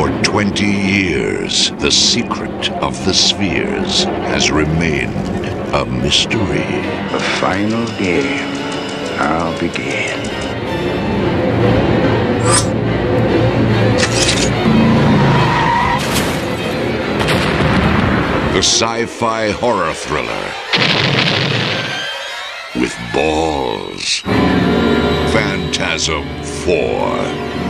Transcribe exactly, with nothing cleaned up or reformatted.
For twenty years, the secret of the spheres has remained a mystery. The final game now begin. The sci-fi horror thriller with balls. Phantasm four.